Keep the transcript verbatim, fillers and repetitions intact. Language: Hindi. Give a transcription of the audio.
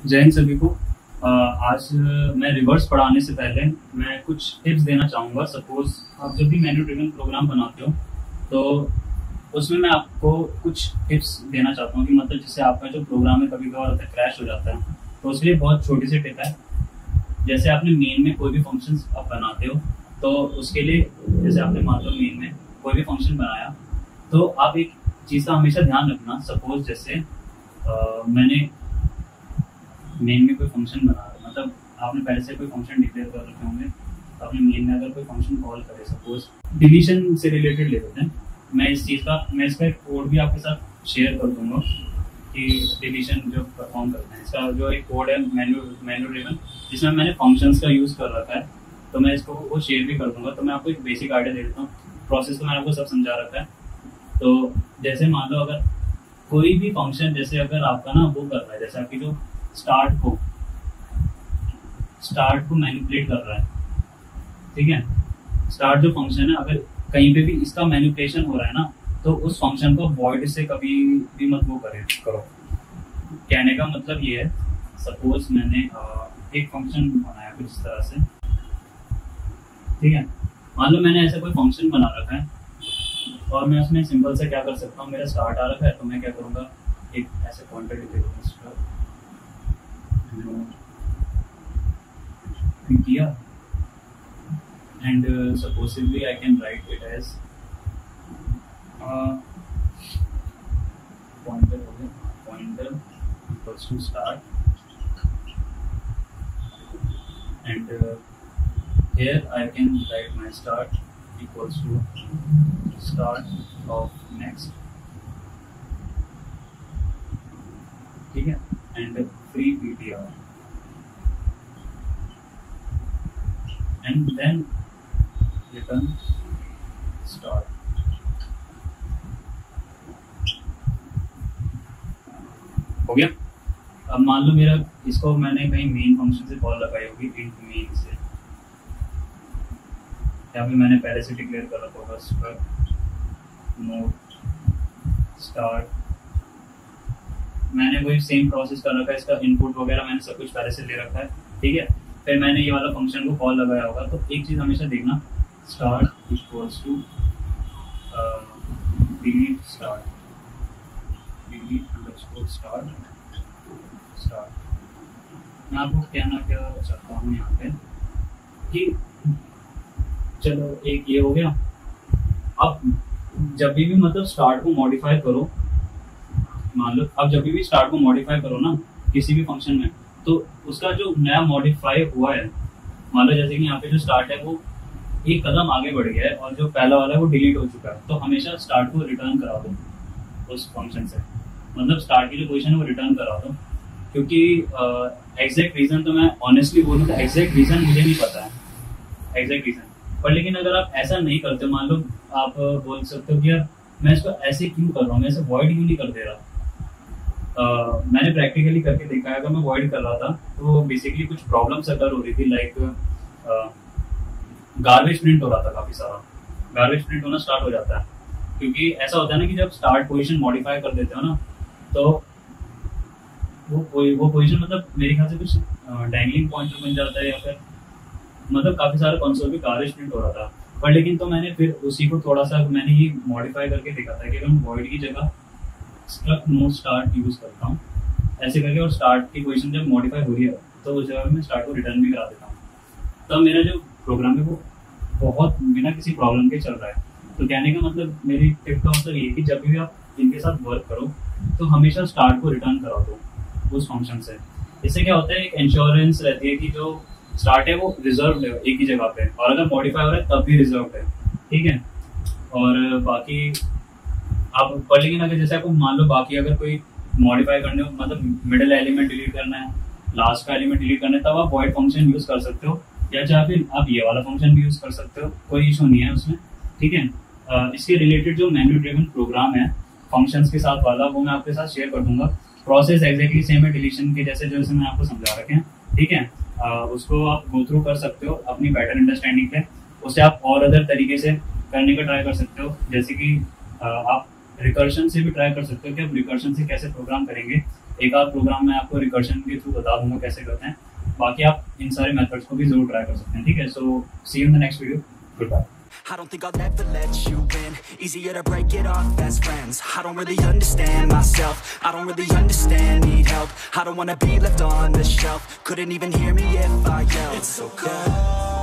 जय हिंद सभी को। अ, आज मैं रिवर्स पढ़ाने से पहले मैं कुछ टिप्स देना चाहूँगा। सपोज आप जब भी मैन्यू ड्रिवन प्रोग्राम बनाते हो तो उसमें मैं आपको कुछ टिप्स देना चाहता हूँ कि मतलब जिससे आपका जो प्रोग्राम है कभी कभार होता है क्रैश हो जाता है। तो उसके लिए बहुत छोटी सी टिप है। जैसे आपने मेन में कोई भी फंक्शन आप बनाते हो तो उसके लिए जैसे आपने मान लो मेन में कोई भी फंक्शन बनाया तो आप एक चीज़ का हमेशा ध्यान रखना। सपोज जैसे अ, मैंने मेन में कोई फंक्शन बना रहा है, मतलब आपने पहले से कोई फंक्शन डिक्लेयर कर रखे होंगे तो आपने मेन में अगर कोई फंक्शन कॉल करे, सपोज डिलीशन से रिलेटेड ले लेते हैं। मैं इस चीज़ का मैं इसका एक कोड भी आपके साथ शेयर कर दूंगा कि डिलीशन जो परफॉर्म करते हैं इसका जो एक कोड है मेन्यू मेन्यू ड्रिवन, जिसमें मैंने फंक्शंस का यूज़ कर रखा है। तो मैं इसको वो शेयर भी कर दूंगा। तो मैं आपको एक बेसिक आइडिया दे देता हूँ। प्रोसेस तो मैंने आपको सब समझा रखा है। तो जैसे मान लो अगर कोई भी फंक्शन जैसे अगर आपका ना वो कर रहा है, जैसे आपकी जो स्टार्ट को स्टार्ट को मैनिपुलेट कर रहा है, ठीक है। स्टार्ट जो फंक्शन है अगर कहीं पे भी इसका मैनिपुलेशन हो रहा है ना तो उस फंक्शन को वॉइड से कभी भी मत वो करे करो। कहने का मतलब ये है, सपोज मैंने एक फंक्शन बनाया कुछ इस तरह से, ठीक है। मान लो मैंने ऐसा कोई फंक्शन बना रखा है और मैं उसमें सिंपल से क्या कर सकता हूँ, मेरा स्टार्ट आ रखा है तो मैं क्या करूँगा, एक ऐसे पॉइंटर लिखूंगा किया and uh, supposedly I can write it as uh, pointer okay, pointer equals to start and uh, here I can write my start equals to start of next, ठीक है, and free P T R and then return start। हो गया। अब मान लो मेरा इसको मैंने कहीं मेन फंक्शन से कॉल लगाई होगी, इंट मेन से, या फिर मैंने पहले से डिक्लेयर कर रखा होगा स्ट्रक्ट नोट स्टार्ट। मैंने वही सेम प्रोसेस कर रखा है, इसका इनपुट वगैरह मैंने सब कुछ पहले से ले रखा है, ठीक है। फिर मैंने ये वाला फंक्शन को कॉल लगाया होगा। तो एक चीज़ हमेशा देखना, start equals to delete start delete underscore start start. मैं आपको कहना क्या चाहता हूँ यहाँ पे कि चलो एक ये हो गया। अब जब भी, भी मतलब स्टार्ट को मॉडिफाई करो, मान लो अब जब भी, भी स्टार्ट को मॉडिफाई करो ना किसी भी फंक्शन में, तो उसका जो नया मॉडिफाई हुआ है, मान लो जैसे कि यहाँ पे जो स्टार्ट है वो एक कदम आगे बढ़ गया है और जो पहला वाला है वो डिलीट हो चुका है, तो हमेशा स्टार्ट को रिटर्न करा दो उस फंक्शन से। मतलब स्टार्ट की जो पोजीशन है वो रिटर्न करा दो, क्योंकि एग्जैक्ट रीजन तो मैं ऑनेस्टली बोलूँ तो एग्जैक्ट रीजन मुझे नहीं पता है एग्जैक्ट रीजन पर। लेकिन अगर आप ऐसा नहीं करते, मान लो आप बोल सकते हो कि यार मैं इसको ऐसे क्यों कर रहा हूँ, मैं इसे वॉइड क्यों नहीं कर दे रहा। Uh, मैंने प्रैक्टिकली करके देखा है, अगर मैं वॉइड कर रहा था तो बेसिकली कुछ प्रॉब्लम्स अगर हो रही थी, लाइक गार्बेज प्रिंट हो रहा था, काफी सारा गार्बेज प्रिंट होना स्टार्ट हो जाता है। क्योंकि ऐसा होता है ना कि जब स्टार्ट पोजीशन मॉडिफाई कर देते हो ना तो वो वो पोजीशन मतलब मेरे ख्याल से कुछ डैंगलिंग पॉइंट बन जाता है, या फिर मतलब काफी सारा कंसोल पे गार्बेज प्रिंट हो रहा था। पर लेकिन तो मैंने फिर उसी को थोड़ा सा मैंने ये मॉडिफाई करके देखा था कि अगर मैं वॉइड की जगह स्ट्रक्ट नो स्टार्ट यूज करता हूँ ऐसे करके, और स्टार्ट की पोजीशन जब मॉडिफाई हो रही है तो उस जगह मैं स्टार्ट को रिटर्न भी करा देता हूँ। तब मेरा जो प्रोग्राम है वो बहुत बिना किसी प्रॉब्लम के चल रहा है। तो कहने का मतलब, मेरी टिप का मतलब ये कि जब भी आप इनके साथ वर्क करो तो हमेशा स्टार्ट को रिटर्न करा दो उस फंक्शन से। इससे क्या होता है, एक इंश्योरेंस रहती है कि जो स्टार्ट है वो रिजर्व है एक ही जगह पे, और अगर मॉडिफाई हो रहा है तब भी रिजर्व है, ठीक है। और बाकी आप पर लेकिन अगर जैसे आपको मान लो बाकी अगर कोई मॉडिफाई करने हो, मतलब मिडिल एलिमेंट डिलीट करना है, लास्ट का एलिमेंट डिलीट करना है, तब आप वॉइड फंक्शन यूज कर सकते हो, या चाहे फिर आप ये वाला फंक्शन भी यूज कर सकते हो, कोई इशू नहीं है उसमें, ठीक है। इसके रिलेटेड जो मेन्यू ड्रिवन प्रोग्राम है फंक्शंस के साथ वाला, वो मैं आपके साथ शेयर कर दूंगा। प्रोसेस एग्जैक्टली सेम है डिलीशन के जैसे, जैसे मैं आपको समझा रखे हैं, ठीक है। उसको आप गो थ्रू कर सकते हो अपनी बेटर अंडरस्टैंडिंग पे। उसे आप और अदर तरीके से करने का ट्राई कर सकते हो, जैसे कि आप रिकर्शन से भी ट्राई कर सकते हो कि आप रिकर्शन से कैसे प्रोग्राम करेंगे एक आध प्रोग्राम में आपको रिकर्शन के थ्रू बता दूंगा कैसे करते हैं, बाकी आप इन सारे मेथड्स को भी जरूर ट्राई कर सकते हैं, ठीक है। So see you in the next video, good bye. I don't think I'll ever let you in. Easier to break it off best friends. I don't really understand myself. I don't really understand, need help. I don't wanna be left on the shelf. Couldn't even hear me if I yelled. It's so cold